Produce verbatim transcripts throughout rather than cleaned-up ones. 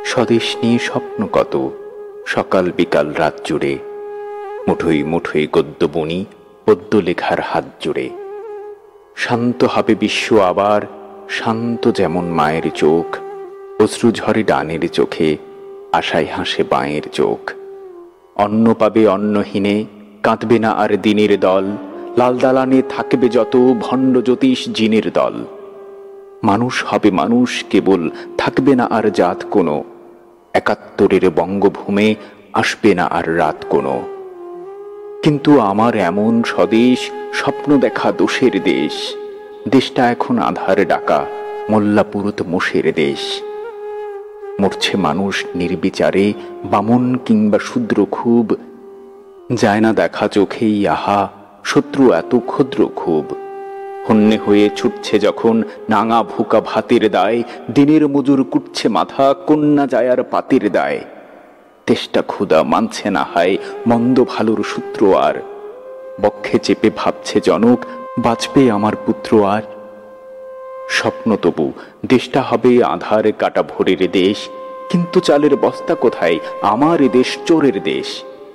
স্বদেশ নিয়ে স্বপ্ন কত, সকাল বিকাল রাত জুড়ে মুঠোই মুঠোই গদ্য বুনি পদ্য লেখার হাত জুড়ে। শান্ত হবে বিশ্ব আবার, শান্ত যেমন মায়ের চোখ, অশ্রু ঝরে ডানের চোখে, আশায় হাসে বাঁয়ের চোখ। অন্ন পাবে অন্নহীনে, কাঁদবে না আর দিনের দল, লাল দালানে থাকবে যত ভণ্ড জ্যোতিষ জিনের দল। মানুষ হবে মানুষ কেবল, থাকবে না আর জাত কোনো, একাত্তরের বঙ্গভূমে আসবে না আর রাত কোনো। কিন্তু আমার এমন স্বদেশ, স্বপ্ন দেখা দোষের দেশ, দেশটা এখন আধার ডাকা মোল্লাপুরুত মোষের দেশ। মরছে মানুষ নির্বিচারে, বামন কিংবা শূদ্র খুব, যায় না দেখা চোখেই আহা শত্রু এত ক্ষুদ্র খুব। হন্যে হয়ে ছুটছে যখন নাঙা ভুকা ভাতের দায়, দিনের মজুর কুটছে মাথা কন্যা যায়ার পাতের দায়। তেষ্টা ক্ষুধা মানছে না হায় মন্দ ভালোর সূত্র আর, বক্ষে চেপে ভাবছে জনক বাঁচবে আমার পুত্র আর। স্বপ্ন তবু দেশটা হবে আধার কাটা ভোরের দেশ, কিন্তু চালের বস্তা কোথায়, আমার এ দেশ চোরের দেশ।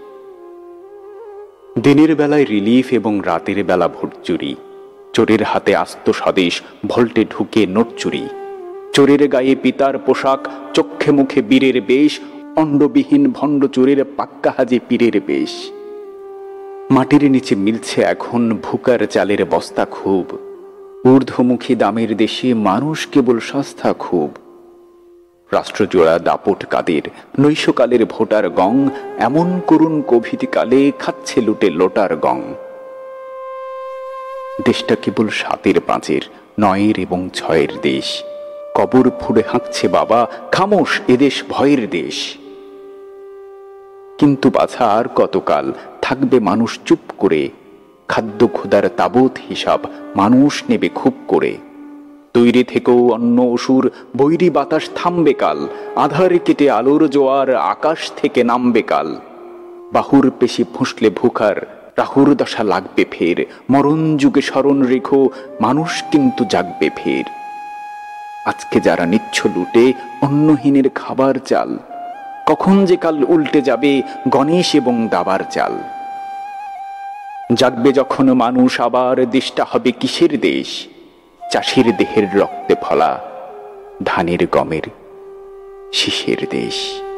দিনের বেলায় রিলিফ এবং রাতের বেলা ভোট চুরি, চোরের হাতে আস্ত স্বদেশ ভল্টে ঢুকে নোট চুরি। চোরের গায়ে পিতার পোশাক, চক্ষে মুখে বীরের বেশ, অন্ডবিহীন ভণ্ড চোরের পাক্কা হাজে পীরের বেশ। মাটির নিচে মিলছে এখন ভুকার চালের বস্তা খুব, ঊর্ধ্বমুখী দামের দেশে মানুষ কেবল সস্তা খুব। রাষ্ট্রজোড়া দাপট কাদের, নৈশকালের ভোটার গং, এমন করুণ কোভিদকালে খাচ্ছে লুটে লোটার গং। দেশটা কেবল সাতের পাঁচের, নয়ের এবং ছয়ের দেশ, কবর ফুড়ে হাঁকছে বাবা খামোশ এদেশ ভয়ের দেশ। কিন্তু বাছা আর কতকাল থাকবে মানুষ চুপ করে, খাদ্য ক্ষুধার তাবৎ হিসাব মানুষ নেবে খুব করে। তৈরি থেকেও অন্য অসুর বৈরী বাতাস থামবে কাল, আধার কেটে আলোর জোয়ার আকাশ থেকে নামবে কাল। বাহুর পেশি ফুঁসলে ভুখার রাহুর দশা লাগবে ফের, মরণ যুগে স্মরণ রেখো মানুষ কিন্তু জাগবে ফের। আজকে যারা নিচ্ছ লুটে অন্নহীনের খাবার চাল, কখন যে কাল উল্টে যাবে গণেশ এবং দাবার চাল। জাগবে যখন মানুষ আবার, দেশটা হবে কিসের দেশ, চাষির দেহের রক্তে ফলা ধানের গমের শীষের দেশ।